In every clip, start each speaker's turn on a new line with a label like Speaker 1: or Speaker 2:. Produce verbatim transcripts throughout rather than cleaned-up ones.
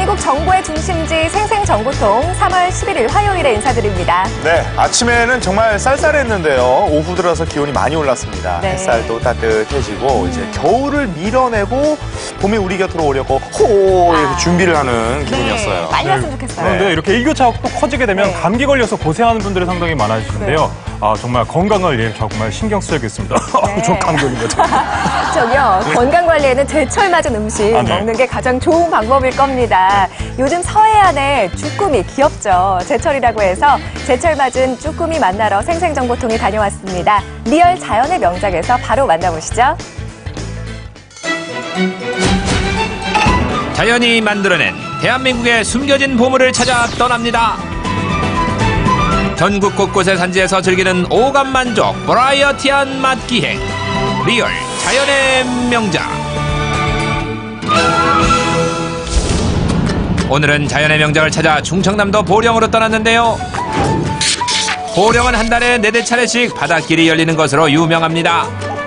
Speaker 1: 대한민국 정보의 중심지 생생정보통 삼월 십일일 화요일에 인사드립니다.
Speaker 2: 네, 아침에는 정말 쌀쌀했는데요. 오후 들어서 기온이 많이 올랐습니다. 네. 햇살도 따뜻해지고 음. 이제 겨울을 밀어내고 봄이 우리 곁으로 오려고 호 이렇게 아. 준비를 하는 기분이었어요.
Speaker 1: 네, 많이 왔으면 좋겠어요.
Speaker 3: 그런데 네. 이렇게 일교차가 또 커지게 되면 네. 감기 걸려서 고생하는 분들이 상당히 많아지는데요. 네. 아, 정말 건강을 예, 정말 신경 쓰여야겠습니다. 네. 좀 감기 걸린 거죠.
Speaker 1: 저기요, 네. 건강 관리에는 제철 맞은 음식 아, 네. 먹는 게 가장 좋은 방법일 겁니다. 요즘 서해안에 쭈꾸미 귀엽죠. 제철이라고 해서 제철 맞은 쭈꾸미 만나러 생생정보통이 다녀왔습니다. 리얼 자연의 명작에서 바로 만나보시죠.
Speaker 4: 자연이 만들어낸 대한민국의 숨겨진 보물을 찾아 떠납니다. 전국 곳곳의 산지에서 즐기는 오감만족 버라이어티한 맛기행 리얼 자연의 명작. 오늘은 자연의 명작을 찾아 충청남도 보령으로 떠났는데요. 보령은 한 달에 네댓 차례씩 바닷길이 열리는 것으로 유명합니다.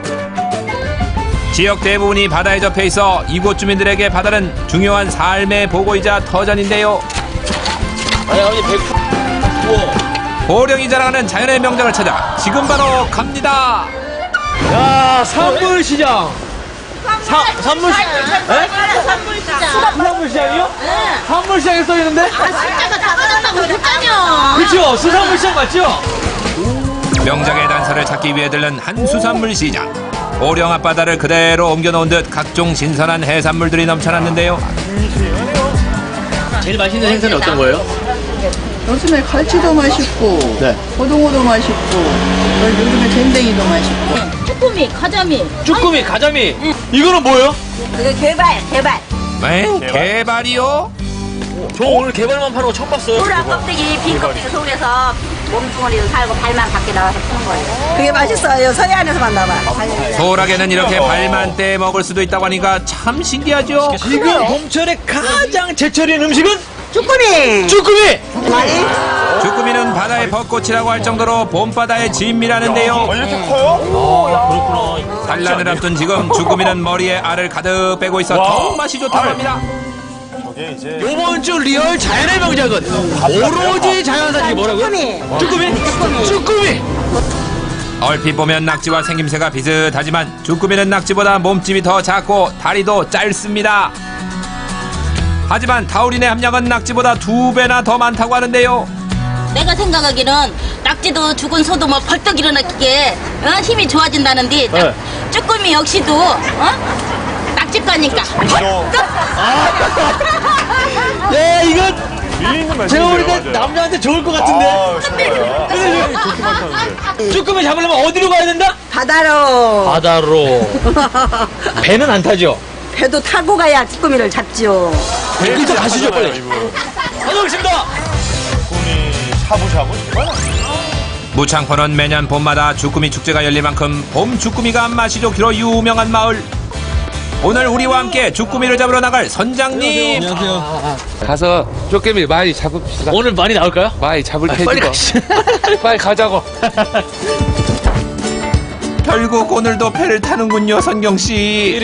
Speaker 4: 지역 대부분이 바다에 접해 있어 이곳 주민들에게 바다는 중요한 삶의 보고이자 터전인데요.
Speaker 5: 아니, 아니, 백... 우와.
Speaker 4: 보령이 자랑하는 자연의 명작을 찾아 지금 바로 갑니다.
Speaker 5: 야, 산물시장. 사, 산물시장. 에?
Speaker 6: 산물시장.
Speaker 5: 수산물시장이요?
Speaker 6: 네.
Speaker 5: 산물시장에 써있는데?
Speaker 6: 아, 숫자가 작아졌다고 그랬잖아요.
Speaker 5: 그쵸? 수산물시장 맞죠?
Speaker 4: 명작의 단서를 찾기 위해 들른 한 수산물 시장. 보령 앞바다를 그대로 옮겨놓은 듯 각종 신선한 해산물들이 넘쳐났는데요.
Speaker 5: 제일 맛있는 생선이 어떤 거예요?
Speaker 7: 요즘에 갈치도 맛있고, 네. 고등어도 맛있고, 요즘에 밴댕이도 맛있고.
Speaker 6: 쭈꾸미, 가자미.
Speaker 5: 쭈꾸미, 가자미. 응. 이거는 뭐예요?
Speaker 6: 그게 개발, 개발.
Speaker 4: 에? 개발이요?
Speaker 5: 저 오늘 개발만 파는 거 처음 봤어요.
Speaker 6: 소라 껍데기, 빈 껍데기 속에서 몸뚱어리도 살고 발만 밖에 나와서 푸는 거예요.
Speaker 7: 그게 맛있어요. 서해안에서만 나와.
Speaker 4: 소라게는 이렇게 발만 떼 먹을 수도 있다고 하니까 참 신기하죠?
Speaker 5: 지금 봄철에 가장 제철인 음식은?
Speaker 7: 쭈꾸미!
Speaker 5: 쭈꾸미!
Speaker 4: 쭈꾸미는 바다의 벚꽃이라고 할 정도로 봄바다의 진미라는데요.
Speaker 2: 이렇게 커요?
Speaker 5: 아, 그렇구나.
Speaker 4: 산란을 앞둔 지금 쭈꾸미는 머리에 알을 가득 빼고 있어
Speaker 2: 와.
Speaker 4: 더욱 맛이 좋다고 합니다.
Speaker 2: 저게 이제
Speaker 5: 요번 주 리얼 자연의 명작은 오로지 자연산이 뭐라고요?
Speaker 7: 쭈꾸미.
Speaker 5: 쭈꾸미? 쭈꾸미. 쭈꾸미.
Speaker 4: 얼핏 보면 낙지와 생김새가 비슷하지만 쭈꾸미는 낙지보다 몸집이 더 작고 다리도 짧습니다. 하지만 타우린의 함량은 낙지보다 두 배나 더 많다고 하는데요.
Speaker 6: 내가 생각하기는 낙지도 죽은 소도 뭐 벌떡 일어나게 어? 힘이 좋아진다는데
Speaker 5: 네.
Speaker 6: 쭈꾸미 역시도 어? 낙지과니까.
Speaker 5: 아. 네, 이건 제가 보니까 남자한테 좋을 것 같은데.
Speaker 2: 아,
Speaker 5: 쭈꾸미 잡으려면 어디로 가야 된다?
Speaker 7: 바다로.
Speaker 5: 바다로. 배는 안 타죠?
Speaker 7: 배도 타고 가야 쭈꾸미를 잡죠.
Speaker 5: 일단 가시죠, 빨리. 다녀오겠습니다.
Speaker 2: 쭈꾸미 샤브샤브 정말.
Speaker 4: 무창포는 매년 봄마다 쭈꾸미 축제가 열릴 만큼 봄 쭈꾸미가 맛이 좋기로 유명한 마을. 오늘 우리와 함께 쭈꾸미를 잡으러 나갈 선장님.
Speaker 8: 안녕하세요. 가서 쭈꾸미 많이 잡읍시다.
Speaker 5: 오늘 많이 나올까요?
Speaker 8: 많이 잡을 테니까.
Speaker 5: 빨리 가시죠.
Speaker 8: 빨리 가자고.
Speaker 4: 결국 오늘도 배를 타는군요, 선경 씨.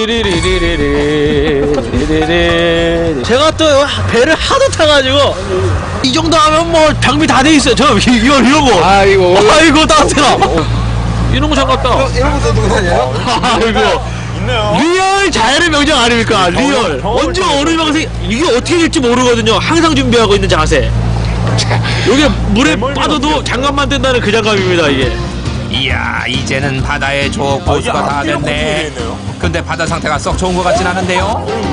Speaker 5: 제가 또 배를 하도 타가지고 이 정도 하면 뭐 장비 다 돼 있어요. 저 이거 이런 거.
Speaker 8: 아이고.
Speaker 5: 아이고 따뜻해라. 이런 거 장갑다.
Speaker 8: 이런 것도 누구 다녀요?
Speaker 5: 아이고.
Speaker 2: 있네요.
Speaker 5: 리얼 자연의 명작 아닙니까? 리얼. 언제 어느 방송 이게 어떻게 될지 모르거든요. 항상 준비하고 있는 자세. 여기 물에 빠져도 장갑만 뜬다는 그 장갑입니다 이게.
Speaker 4: 이야, 이제는 바다에 조 고수가
Speaker 2: 아,
Speaker 4: 다 됐네. 근데 바다 상태가 썩 좋은 것 같진 않은데요.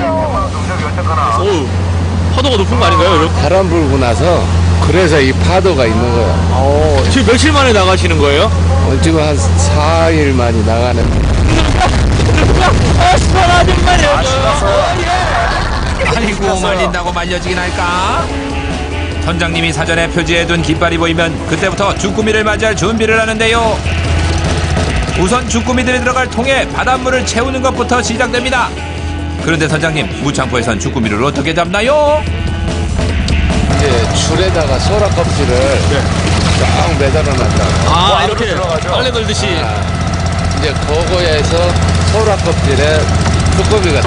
Speaker 5: 어우, 파도가 높은 거 아닌가요, 여러분?
Speaker 8: 바람 불고 나서 그래서 이 파도가 있는 거예요.
Speaker 5: 어, 지금 며칠 만에 나가시는 거예요?
Speaker 8: 어, 지금 한 사 일 만이 나가는.
Speaker 5: 아, 시원 아줌마네요.
Speaker 4: 아이고, 말린다고 말려지긴 할까? 선장님이 사전에 표지해둔 깃발이 보이면 그때부터 쭈꾸미를 맞이할 준비를 하는데요. 우선 쭈꾸미들이 들어갈 통에 바닷물을 채우는 것부터 시작됩니다. 그런데 선장님, 무창포에선 쭈꾸미를 어떻게 잡나요?
Speaker 8: 이제 줄에다가 소라 껍질을 네. 쫙 매달아 놨다가.
Speaker 5: 아, 이렇게 빨래 걸듯이.
Speaker 8: 아, 이제 그거에서 소라 껍질에 쭈꾸미가